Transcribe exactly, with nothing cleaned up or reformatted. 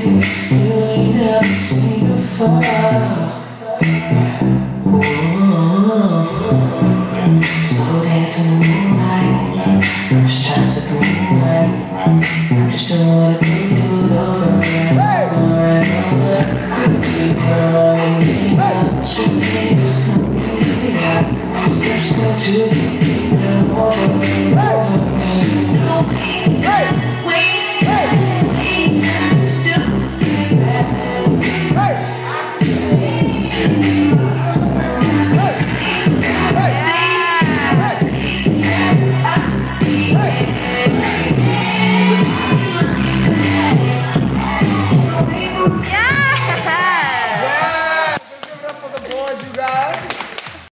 you ain't never seen before. Slow dance in the moonlight. I'm just trying to set the mood right. I'm just doing what I